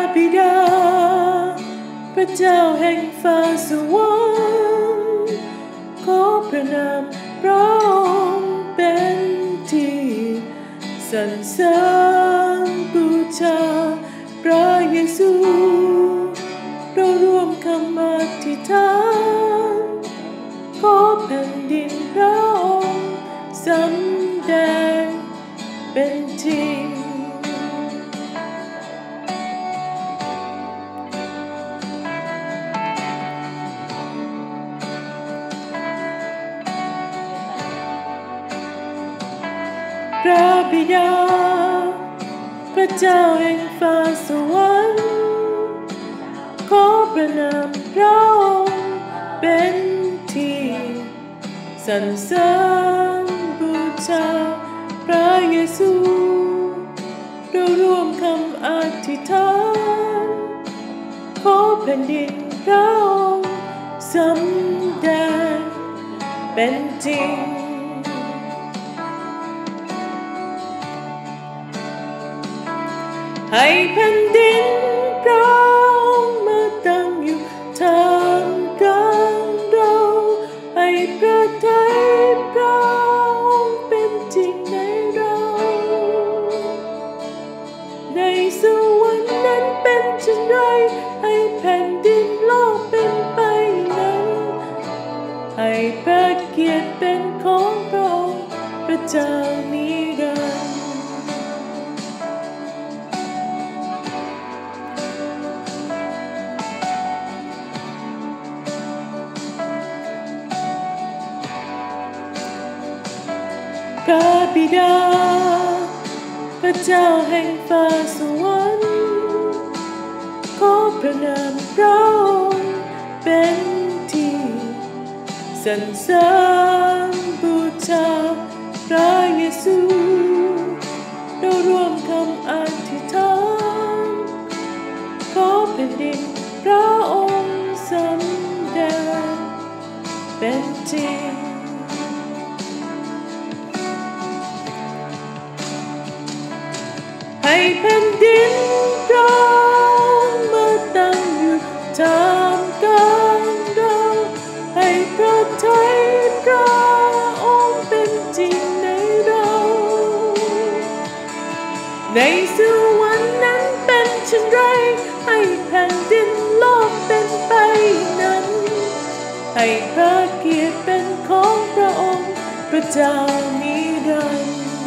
บิดาพระเจ้าแห่งฟ้าสวรรค์ขอพระนามพระองค์เป็นที่สรรเสริญบูชาพระเยซูเราร่วมคำอธิษฐานขอแผ่นดินพระองค์สำแดงเป็นจริงพระบิดาพระเจ้าแห่งฟ้าสวรรค์ขอประนามพระองค์เป็นที่สรรเสริญบูชาพระเยซูเราร่วมคำอธิษฐานขอแผ่นดินพระองค์สำแดงเป็นจริงให้แผ่นดินพระองค์มาตั้งอยู่ท่ามกลางเราให้พระทัยพระองค์เป็นจริงในเราในสวรรค์นั้นเป็นเช่นไรให้แผ่นดินโลกเป็นไปนั้นให้พระเกียรติเป็นของพระองค์พระเจ้านิรันดร์พระบิดาพระเจ้าแห่งฟ้าสวรรค์ขอพระนามพระองค์เป็นที่สรรเสริญบูชาพระเยซูเราร่วมคำอธิษฐานขอแผ่นดินพระองค์สำแดงเป็นจริงให้แผ่นดินพระองค์มาตั้งอยู่ท่ามกลางเราให้พระทัยพระองค์เป็นจริงในเราในสวรรค์นั้นเป็นเช่นไรให้แผ่นดินโลกเป็นไปนั้นให้พระเกียรติเป็นของพระองค์พระเจ้านิรันดร์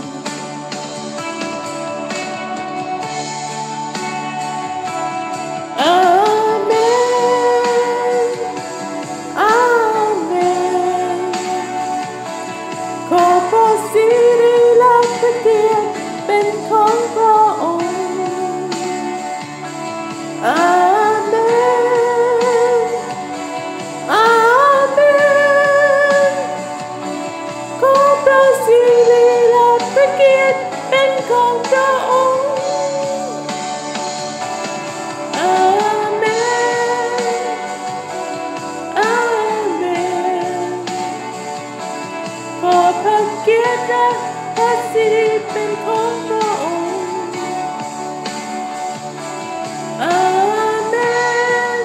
อาเมนอาเมนขอพระสิริและพระเกียรติเป็นของพระองค์อาเมนอาเมนขอพระสิริและพระเกียรติเป็นของพระองค์พระเกียรติและพระสิริเป็นของพระองค์อาเมน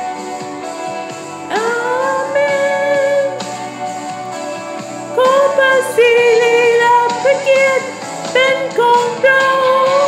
อาเมนขอพระสิริและพระเกียรติเป็นของพระองค์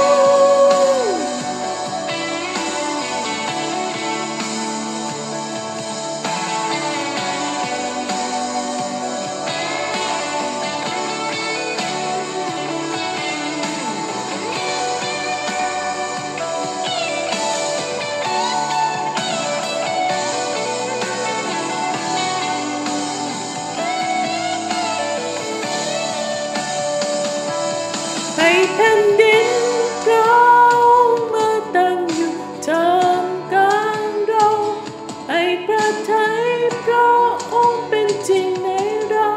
ให้แผ่นดินพระองค์มาตั้งอยู่ท่ามกลางเราให้พระทัยพระองค์เป็นจริงในเรา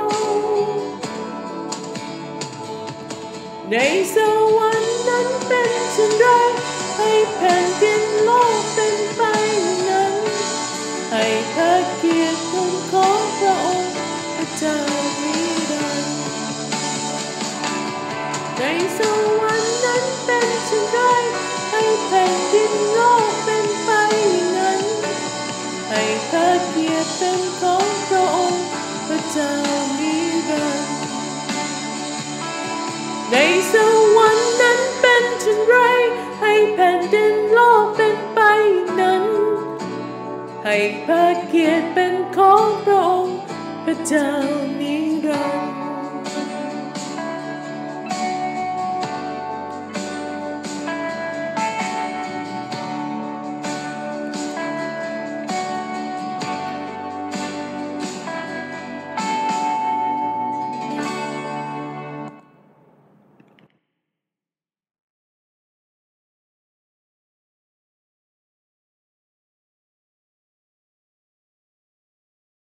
ในสวรรค์นั้นเป็นเช่นไรให้แผ่นดินโลกเป็นไปนั้นให้พระเกียรติเป็นของพระองค์พระเจ้านิรันดร์ในสวรรค์นั้นเป็นเช่นไรให้แผ่นดินโลกเป็นพระเกียรติเป็นของพระองค์พระเจ้านิรันดร์ในสวรรค์นั้นเป็นเช่นไรให้แผ่นดินโลกเป็นไปนั้นให้พระเกียรติเป็นของพระองค์พระเจ้านิ